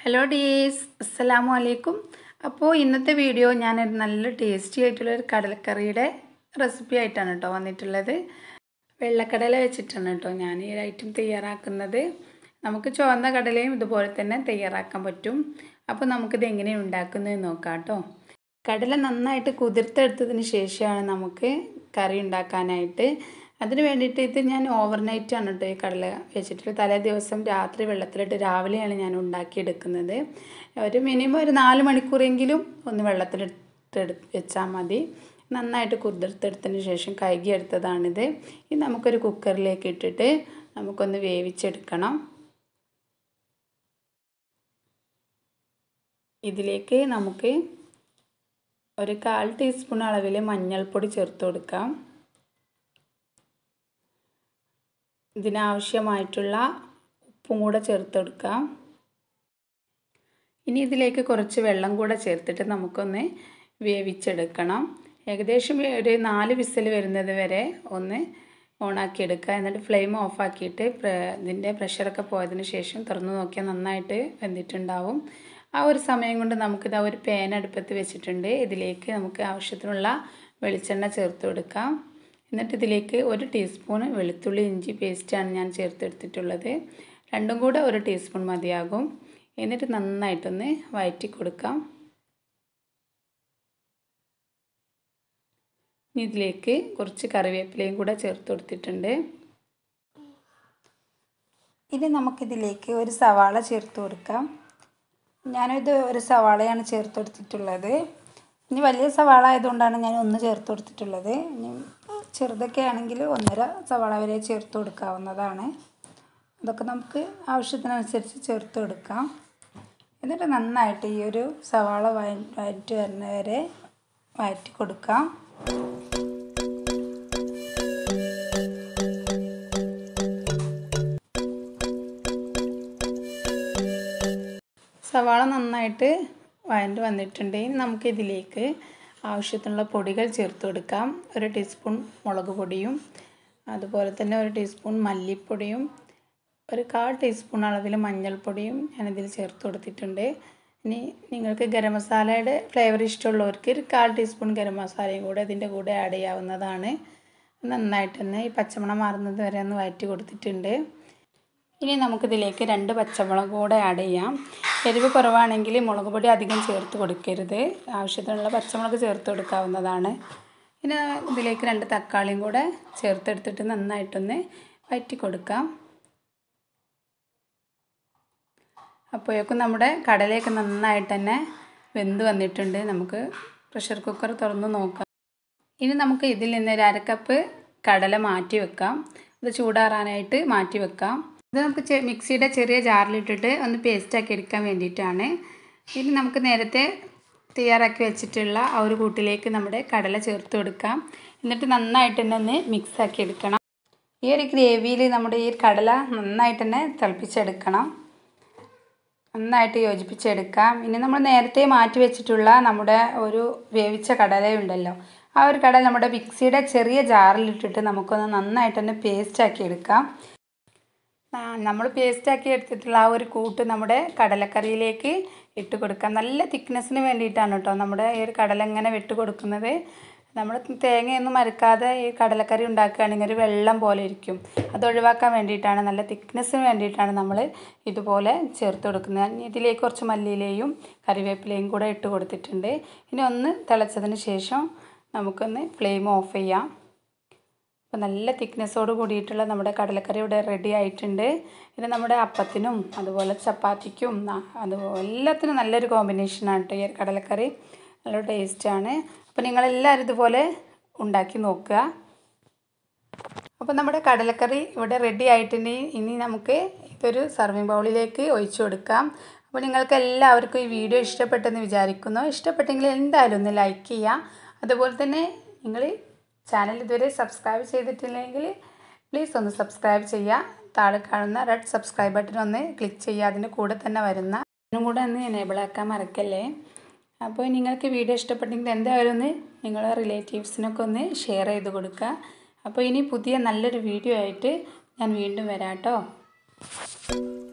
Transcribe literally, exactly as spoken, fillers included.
Hello dears, അസ്സലാമു അലൈക്കും. അപ്പോൾ ഇന്നത്തെ വീഡിയോ ഞാനൊരു നല്ല ടേസ്റ്റി ആയിട്ടുള്ളൊരു കടലക്കറിയുടെ റെസിപ്പി ആയിട്ടാണ് കേട്ടോ വന്നിട്ടുള്ളത്. വെള്ളക്കടല വെച്ചിട്ടാണ് കേട്ടോ ഞാൻ ഈ ഐറ്റം തയ്യാറാക്കുന്നത്. നമുക്ക് ചുവന്ന കടലയും ഇതുപോലെ തന്നെ തയ്യാറാക്കാൻ പറ്റും. അപ്പോൾ നമുക്കിത് എങ്ങനെയാണ് ഉണ്ടാക്കുന്നത് നോക്കാം കേട്ടോ. കടല നന്നായിട്ട് കുതിർത്തെടുത്തതിന് ശേഷമാണ് നമുക്ക് കറി ഉണ്ടാക്കാനായിട്ട്. അതിന് വേണ്ടിയിട്ട് ഇത് ഞാൻ ഓവർനൈറ്റ് ആണ് കേട്ടോ ഈ കടല വെച്ചിട്ട് തലേ ദിവസം രാത്രി വെള്ളത്തിലിട്ട് രാവിലെയാണ് ഞാൻ ഉണ്ടാക്കിയെടുക്കുന്നത്. ഒരു മിനിമം ഒരു നാല് മണിക്കൂറെങ്കിലും ഒന്ന് വെള്ളത്തിലിട്ട് വെച്ചാൽ മതി. നന്നായിട്ട് കുതിർത്തെടുത്തതിന് ശേഷം കഴുകിയെടുത്തതാണിത്. ഇത് നമുക്കൊരു കുക്കറിലേക്ക് ഇട്ടിട്ട് നമുക്കൊന്ന് വേവിച്ചെടുക്കണം. ഇതിലേക്ക് നമുക്ക് ഒരു കാൽ ടീസ്പൂൺ അളവിൽ മഞ്ഞൾപ്പൊടി ചേർത്ത് കൊടുക്കാം. ഇതിനാവശ്യമായിട്ടുള്ള ഉപ്പും കൂടെ ചേർത്ത് കൊടുക്കാം. ഇനി ഇതിലേക്ക് കുറച്ച് വെള്ളം കൂടെ ചേർത്തിട്ട് നമുക്കൊന്ന് വേവിച്ചെടുക്കണം. ഏകദേശം ഒരു നാല് വിസിൽ വരുന്നത് വരെ ഒന്ന് ഓണാക്കി എടുക്കുക. എന്നിട്ട് ഫ്ലെയിം ഓഫാക്കിയിട്ട് ഇതിൻ്റെ പ്രഷറൊക്കെ പോയതിന് ശേഷം തുറന്ന് നോക്കിയാൽ നന്നായിട്ട് വെന്തിട്ടുണ്ടാവും. ആ ഒരു സമയം കൊണ്ട് നമുക്കിത് ഒരു പാൻ അടുപ്പത്ത് വെച്ചിട്ടുണ്ട്. ഇതിലേക്ക് നമുക്ക് ആവശ്യത്തിനുള്ള വെളിച്ചെണ്ണ ചേർത്ത് കൊടുക്കാം. എന്നിട്ട് ഇതിലേക്ക് ഒരു ടീസ്പൂൺ വെളുത്തുള്ളി ഇഞ്ചി പേസ്റ്റാണ് ഞാൻ ചേർത്തെടുത്തിട്ടുള്ളത്. രണ്ടും കൂടെ ഒരു ടീസ്പൂൺ മതിയാകും. എന്നിട്ട് നന്നായിട്ടൊന്ന് വഴറ്റി കൊടുക്കാം. ഇതിലേക്ക് കുറച്ച് കറിവേപ്പിലയും കൂടെ ചേർത്ത് കൊടുത്തിട്ടുണ്ട്. ഇനി നമുക്കിതിലേക്ക് ഒരു സവാള ചേർത്ത് കൊടുക്കാം. ഞാനിത് ഒരു സവാളയാണ് ചേർത്ത് കൊടുത്തിട്ടുള്ളത്. ഇനി വലിയ സവാള ആയതുകൊണ്ടാണ് ഞാൻ ഒന്ന് ചേർത്ത് കൊടുത്തിട്ടുള്ളത്. ഇനി ചെറുതൊക്കെ ആണെങ്കിൽ ഒന്നര സവാള വരെ ചേർത്ത് കൊടുക്കാവുന്നതാണ്. അതൊക്കെ നമുക്ക് ആവശ്യത്തിനനുസരിച്ച് ചേർത്ത് കൊടുക്കാം. എന്നിട്ട് നന്നായിട്ട് ഈ ഒരു സവാള വഴറ്റി വരുന്ന വരെ വഴറ്റി കൊടുക്കാം. സവാള നന്നായിട്ട് വഴണ്ട് വന്നിട്ടുണ്ട്. ഇനി നമുക്കിതിലേക്ക് ആവശ്യത്തിനുള്ള പൊടികൾ ചേർത്ത് കൊടുക്കാം. ഒരു ടീസ്പൂൺ മുളക് പൊടിയും അതുപോലെ തന്നെ ഒരു ടീസ്പൂൺ മല്ലിപ്പൊടിയും ഒരു കാൽ ടീസ്പൂൺ അളവിൽ മഞ്ഞൾപ്പൊടിയും ഞാനിതിൽ ചേർത്ത് കൊടുത്തിട്ടുണ്ട്. ഇനി നിങ്ങൾക്ക് ഗരം മസാലയുടെ ഫ്ലേവർ ഇഷ്ടമുള്ളവർക്ക് ഒരു കാൽ ടീസ്പൂൺ ഗരം മസാലയും കൂടെ ഇതിൻ്റെ കൂടെ ആഡ് ചെയ്യാവുന്നതാണ്. നന്നായിട്ട് തന്നെ ഈ പച്ചമണം മാറുന്നത് വരെ ഒന്ന് വഴറ്റി കൊടുത്തിട്ടുണ്ട്. ഇനി നമുക്കിതിലേക്ക് രണ്ട് പച്ചമുളക് കൂടെ ആഡ് ചെയ്യാം. എരിവ് കുറവാണെങ്കിൽ മുളക് പൊടി അധികം ചേർത്ത് കൊടുക്കരുത്. ആവശ്യത്തിനുള്ള പച്ചമുളക് ചേർത്ത് കൊടുക്കാവുന്നതാണ്. ഇനി ഇതിലേക്ക് രണ്ട് തക്കാളിയും കൂടെ ചേർത്തെടുത്തിട്ട് നന്നായിട്ടൊന്ന് വഴറ്റി കൊടുക്കാം. അപ്പോഴേക്കും നമ്മുടെ കടലയൊക്കെ നന്നായിട്ട് തന്നെ വെന്ത് വന്നിട്ടുണ്ട്. നമുക്ക് പ്രഷർ കുക്കർ തുറന്ന് നോക്കാം. ഇനി നമുക്ക് ഇതിൽ നിന്ന് ഒരു അരക്കപ്പ് കടല മാറ്റി വെക്കാം. ഇത് ചൂടാറാനായിട്ട് മാറ്റി വെക്കാം. ഇത് നമുക്ക് മിക്സിയുടെ ചെറിയ ജാറിലിട്ടിട്ട് ഒന്ന് പേസ്റ്റാക്കി എടുക്കാൻ വേണ്ടിയിട്ടാണ്. ഇനി നമുക്ക് നേരത്തെ തയ്യാറാക്കി വെച്ചിട്ടുള്ള ആ ഒരു കൂട്ടിലേക്ക് നമ്മുടെ കടല ചേർത്ത് കൊടുക്കാം. എന്നിട്ട് നന്നായിട്ട് തന്നെ ഒന്ന് മിക്സാക്കി എടുക്കണം. ഈ ഒരു ഗ്രേവിയിൽ നമ്മുടെ ഈ കടല നന്നായിട്ട് തന്നെ തിളപ്പിച്ചെടുക്കണം. നന്നായിട്ട് യോജിപ്പിച്ചെടുക്കാം. ഇനി നമ്മൾ നേരത്തെ മാറ്റി വെച്ചിട്ടുള്ള നമ്മുടെ ഒരു വേവിച്ച കടലയുണ്ടല്ലോ, ആ ഒരു കടല നമ്മുടെ മിക്സിയുടെ ചെറിയ ജാറിലിട്ടിട്ട് നമുക്കൊന്ന് നന്നായിട്ട് തന്നെ പേസ്റ്റാക്കി എടുക്കാം. നമ്മൾ പേസ്റ്റാക്കി എടുത്തിട്ടുള്ള ആ ഒരു കൂട്ട് നമ്മുടെ കടലക്കറിയിലേക്ക് ഇട്ട് കൊടുക്കാം. നല്ല തിക്നെസ്സിന് വേണ്ടിയിട്ടാണ് കേട്ടോ നമ്മുടെ ഈ ഒരു കടല ഇങ്ങനെ വിട്ട് കൊടുക്കുന്നത്. നമ്മൾ തേങ്ങയൊന്നും അരക്കാതെ ഈ കടലക്കറി ഉണ്ടാക്കുകയാണെങ്കിൽ ഒരു വെള്ളം പോലെ ഇരിക്കും. അത് ഒഴിവാക്കാൻ വേണ്ടിയിട്ടാണ്, നല്ല തിക്നെസ്സിന് വേണ്ടിയിട്ടാണ് നമ്മൾ ഇതുപോലെ ചേർത്ത് കൊടുക്കുന്നത്. ഇതിലേക്ക് കുറച്ച് മല്ലിയിലയും കറിവേപ്പിലയും കൂടെ ഇട്ട് കൊടുത്തിട്ടുണ്ട്. ഇനി ഒന്ന് തിളച്ചതിന് ശേഷം നമുക്കൊന്ന് ഫ്ലെയിം ഓഫ് ചെയ്യാം. അപ്പോൾ നല്ല തിക്നെസ്സോട് കൂടിയിട്ടുള്ള നമ്മുടെ കടലക്കറി ഇവിടെ റെഡി ആയിട്ടുണ്ട്. ഇത് നമ്മുടെ അപ്പത്തിനും അതുപോലെ ചപ്പാത്തിക്കും അതുപോലെ എല്ലാത്തിനും നല്ലൊരു കോമ്പിനേഷനാണ് കേട്ടോ ഈ കടലക്കറി. നല്ല ടേസ്റ്റാണ്. അപ്പോൾ നിങ്ങളെല്ലാവരും ഇതുപോലെ ഉണ്ടാക്കി നോക്കുക. അപ്പോൾ നമ്മുടെ കടലക്കറി ഇവിടെ റെഡി ആയിട്ടുണ്ട്. ഇനി നമുക്ക് ഇതൊരു സർവിങ് ബൗളിലേക്ക് ഒഴിച്ചു കൊടുക്കാം. അപ്പോൾ നിങ്ങൾക്ക് എല്ലാവർക്കും ഈ വീഡിയോ ഇഷ്ടപ്പെട്ടെന്ന് വിചാരിക്കുന്നു. ഇഷ്ടപ്പെട്ടെങ്കിൽ എന്തായാലും ഒന്ന് ലൈക്ക് ചെയ്യുക. അതുപോലെ തന്നെ നിങ്ങൾ ചാനൽ ഇതുവരെ സബ്സ്ക്രൈബ് ചെയ്തിട്ടില്ലെങ്കിൽ പ്ലീസ് ഒന്ന് സബ്സ്ക്രൈബ് ചെയ്യുക. താഴെ കാണുന്ന റെഡ് സബ്സ്ക്രൈബ് ബട്ടൺ ഒന്ന് ക്ലിക്ക് ചെയ്യുക. അതിൻ്റെ കൂടെ തന്നെ വരുന്ന അതിനും കൂടെ ഒന്ന് എനേബിൾ ആക്കാൻ മറക്കല്ലേ. അപ്പോൾ നിങ്ങൾക്ക് വീഡിയോ ഇഷ്ടപ്പെട്ടെങ്കിൽ എന്തായാലും ഒന്ന് നിങ്ങളുടെ റിലേറ്റീവ്സിനൊക്കെ ഒന്ന് ഷെയർ ചെയ്ത് കൊടുക്കുക. അപ്പോൾ ഇനി പുതിയ നല്ലൊരു വീഡിയോ ആയിട്ട് ഞാൻ വീണ്ടും വരാം കേട്ടോ.